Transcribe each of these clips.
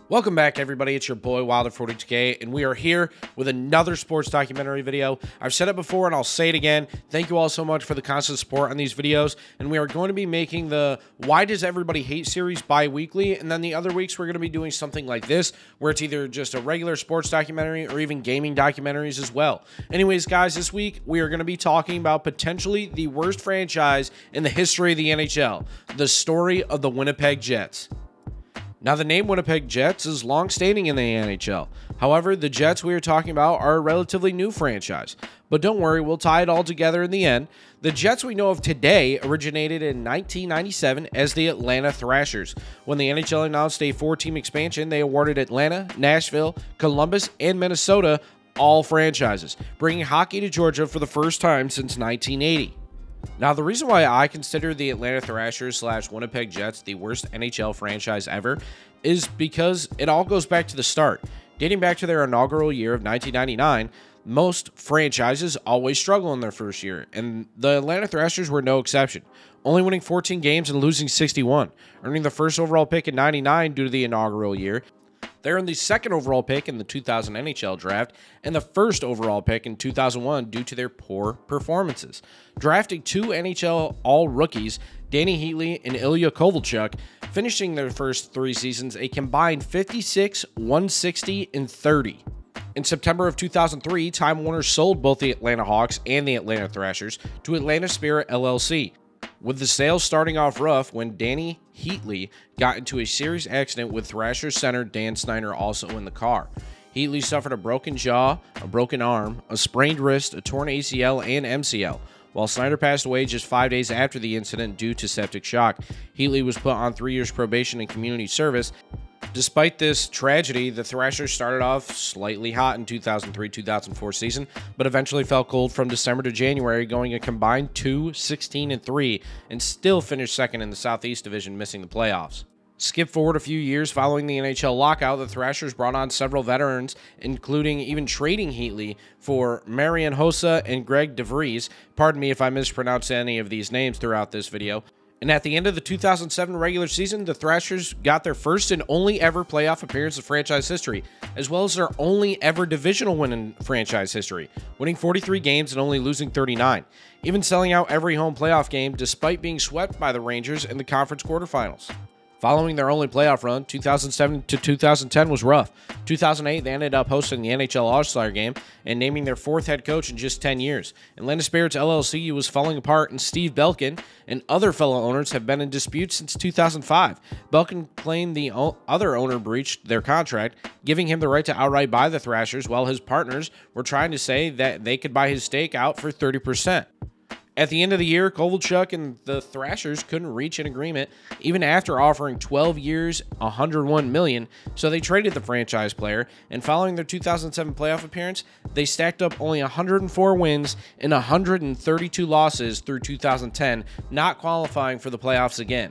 Welcome back, everybody. It's your boy Wilder42K, and we are here with another sports documentary video. I've said it before, and I'll say it again. Thank you all so much for the constant support on these videos, and we are going to be making the Why Does Everybody Hate series bi-weekly, and then the other weeks we're going to be doing something like this, where it's either just a regular sports documentary or even gaming documentaries as well. Anyways, guys, this week we are going to be talking about potentially the worst franchise in the history of the NHL, the story of the Winnipeg Jets. Now, the name Winnipeg Jets is long-standing in the NHL. However, the Jets we are talking about are a relatively new franchise. But don't worry, we'll tie it all together in the end. The Jets we know of today originated in 1997 as the Atlanta Thrashers. When the NHL announced a 4-team expansion, they awarded Atlanta, Nashville, Columbus, and Minnesota all franchises, bringing hockey to Georgia for the first time since 1980. Now, the reason why I consider the Atlanta Thrashers / Winnipeg Jets the worst NHL franchise ever is because it all goes back to the start. Dating back to their inaugural year of 1999, most franchises always struggle in their first year, and the Atlanta Thrashers were no exception, only winning 14 games and losing 61, earning the first overall pick in 99 due to the inaugural year. They earned the second overall pick in the 2000 NHL draft and the first overall pick in 2001 due to their poor performances. Drafting two NHL All-Rookies, Danny Heatley and Ilya Kovalchuk, finishing their first three seasons a combined 56, 160, and 30. In September of 2003, Time Warner sold both the Atlanta Hawks and the Atlanta Thrashers to Atlanta Spirit LLC, with the sales starting off rough when Danny Heatley got into a serious accident with Thrashers center Dan Snyder also in the car. Heatley suffered a broken jaw, a broken arm, a sprained wrist, a torn ACL, and MCL, while Snyder passed away just 5 days after the incident due to septic shock. Heatley was put on 3 years probation and community service. Despite this tragedy, the Thrashers started off slightly hot in 2003-2004 season, but eventually fell cold from December to January, going a combined 2-16-3, and still finished second in the Southeast Division, missing the playoffs. Skip forward a few years following the NHL lockout, the Thrashers brought on several veterans, including even trading Heatley for Marian Hossa and Greg DeVries. Pardon me if I mispronounce any of these names throughout this video. And at the end of the 2007 regular season, the Thrashers got their first and only ever playoff appearance in franchise history, as well as their only ever divisional win in franchise history, winning 43 games and only losing 39, even selling out every home playoff game despite being swept by the Rangers in the conference quarterfinals. Following their only playoff run, 2007 to 2010 was rough. 2008, they ended up hosting the NHL All-Star Game and naming their fourth head coach in just 10 years. Atlanta Spirits LLC was falling apart, and Steve Belkin and other fellow owners have been in dispute since 2005. Belkin claimed the other owner breached their contract, giving him the right to outright buy the Thrashers, while his partners were trying to say that they could buy his stake out for 30%. At the end of the year, Kovalchuk and the Thrashers couldn't reach an agreement, even after offering 12 years, $101 million, so they traded the franchise player, and following their 2007 playoff appearance, they stacked up only 104 wins and 132 losses through 2010, not qualifying for the playoffs again.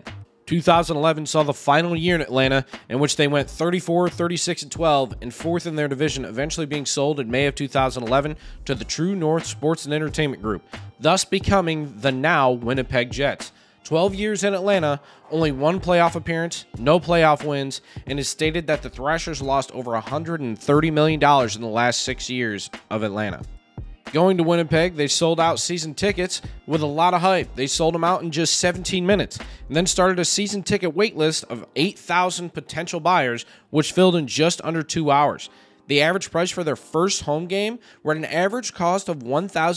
2011 saw the final year in Atlanta, in which they went 34, 36, and 12, and fourth in their division, eventually being sold in May of 2011 to the True North Sports and Entertainment Group, thus becoming the now Winnipeg Jets. 12 years in Atlanta, only one playoff appearance, no playoff wins, and it's stated that the Thrashers lost over $130 million in the last 6 years of Atlanta. Going to Winnipeg, they sold out season tickets with a lot of hype. They sold them out in just 17 minutes, and then started a season ticket wait list of 8,000 potential buyers, which filled in just under 2 hours. The average price for their first home game were at an average cost of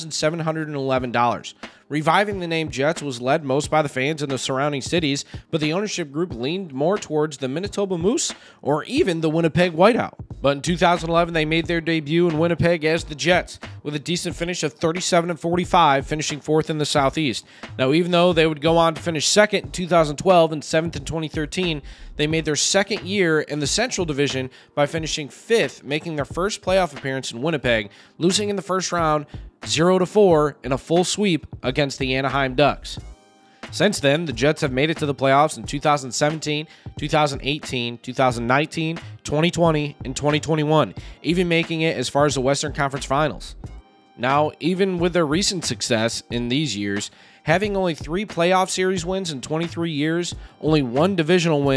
$1,711. Reviving the name Jets was led most by the fans in the surrounding cities, but the ownership group leaned more towards the Manitoba Moose or even the Winnipeg Whiteout. But in 2011, they made their debut in Winnipeg as the Jets, with a decent finish of 37-45, finishing fourth in the Southeast. Now, even though they would go on to finish second in 2012 and seventh in 2013, they made their second year in the Central Division by finishing fifth, making their first playoff appearance in Winnipeg, losing in the first round 0-4 in a full sweep against the Anaheim Ducks. Since then, the Jets have made it to the playoffs in 2017, 2018, 2019, 2020, and 2021, even making it as far as the Western Conference Finals. Now, even with their recent success in these years, having only 3 playoff series wins in 23 years, only 1 divisional win,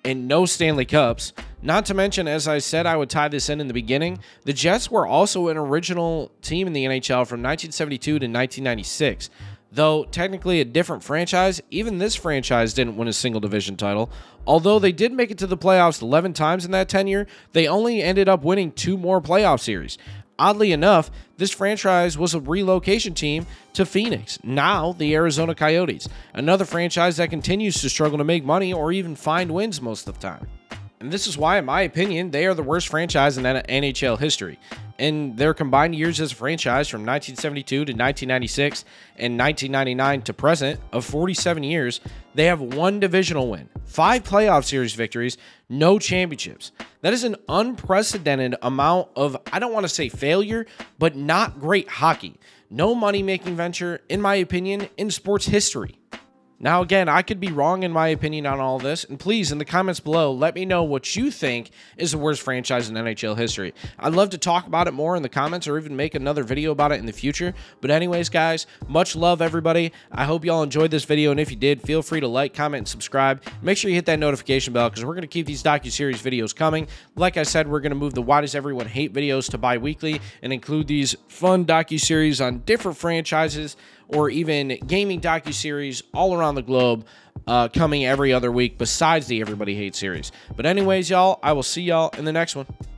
and no Stanley Cups. Not to mention, as I said, I would tie this in the beginning, the Jets were also an original team in the NHL from 1972 to 1996. Though technically a different franchise, even this franchise didn't win a single division title. Although they did make it to the playoffs 11 times in that tenure, they only ended up winning 2 more playoff series. Oddly enough, this franchise was a relocation team to Phoenix, now the Arizona Coyotes, another franchise that continues to struggle to make money or even find wins most of the time. And this is why, in my opinion, they are the worst franchise in NHL history. In their combined years as a franchise from 1972 to 1996 and 1999 to present, of 47 years, they have 1 divisional win, 5 playoff series victories, no championships. That is an unprecedented amount of, I don't want to say failure, but not great hockey. No money-making venture, in my opinion, in sports history. Now, again, I could be wrong in my opinion on all this, and please, in the comments below, let me know what you think is the worst franchise in NHL history. I'd love to talk about it more in the comments or even make another video about it in the future. But anyways, guys, much love, everybody. I hope y'all enjoyed this video, and if you did, feel free to like, comment, and subscribe. Make sure you hit that notification bell because we're going to keep these docuseries videos coming. Like I said, we're going to move the Why Does Everyone Hate videos to bi-weekly and include these fun docuseries on different franchises or even gaming docuseries all around the globe coming every other week besides the Everybody Hates series. But anyways, y'all, I will see y'all in the next one.